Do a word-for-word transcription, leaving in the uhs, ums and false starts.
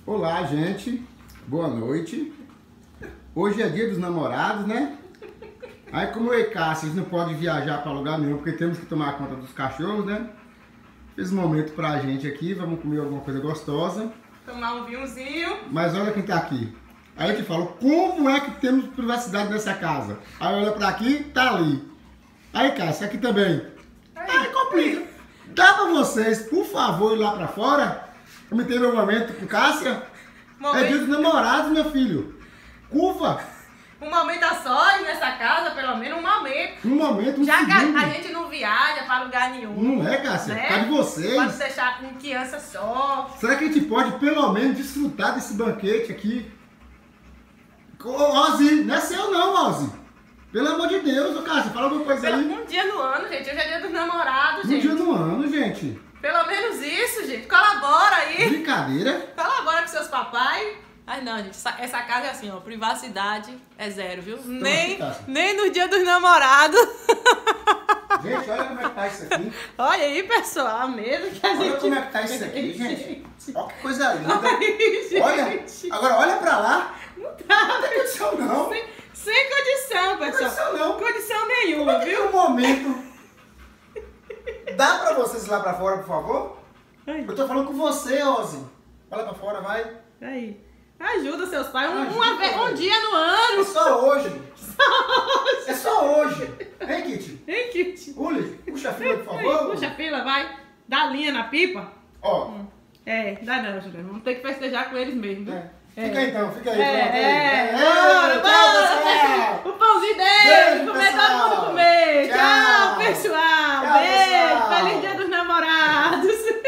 Olá, gente. Boa noite. Hoje é dia dos namorados, né? Aí, como eu e Cássio não pode viajar para lugar nenhum, porque temos que tomar conta dos cachorros, né? Fiz um momento pra gente aqui, vamos comer alguma coisa gostosa. Tomar um vinhozinho. Mas olha quem tá aqui. Aí eu te falo, como é que temos privacidade nessa casa? Aí olha pra aqui, tá ali. Aí, Cássio, aqui também. Aí, Aí complica. Dá pra vocês, por favor, ir lá pra fora? Eu me tenho meu momento com Cássia. Momento. É dia dos namorados, meu filho. Curva. Um momento a sós nessa casa, pelo menos um momento. Um momento, um Já que segundo. a, a gente não viaja para lugar nenhum. Não é, Cássia? Né? Tá de vocês. Pode deixar com criança só. Será que a gente pode, pelo menos, desfrutar desse banquete aqui? Ô, Ozzy, não é seu não, Ozzy. Pelo amor de Deus, ô Cássia, fala alguma coisa Pelo, aí. um dia no ano, gente. Hoje é dia dos namorados, No gente. dia do ano, gente. Pelo menos isso, gente. Colabora aí. Brincadeira. Colabora com seus papai. Ai não, gente, essa, essa casa é assim, ó, privacidade é zero, viu? Nem, tá. nem no dia dos namorados. Gente, olha como é que tá isso aqui. Olha aí, pessoal, a mesa que a Olha gente... como é que tá isso aqui, gente. Olha que coisa linda. Ai, gente. Olha, agora olha pra lá. Não tá, Não tem condição não. sem, sem condição, pessoal. condição, não. Condição nenhuma, Viu viu? um momento. Dá pra vocês ir lá pra fora, por favor? Ai, Eu tô falando com você, Ozzy. Olha pra fora, vai. aí. Ajuda seus pais um, Ajuda, uma vez, um velho. dia no É ano. só hoje. É só hoje. Hein, Kitty? Hein, Kit? Uli, puxa a fila, por Aí, favor. puxa a fila, vai. Dá linha na pipa. Ó, É, dá não, Juliana. Vamos ter que festejar com eles mesmo. viu? é. É. Fica aí então, fica aí. É, pronto aí. é, É, bora, tchau, bora. pessoal. O pãozinho dele, Beijo, comer pessoal. todo mundo comer. Tchau. Tchau, pessoal. Tchau, Beijo. pessoal. Feliz dia dos namorados.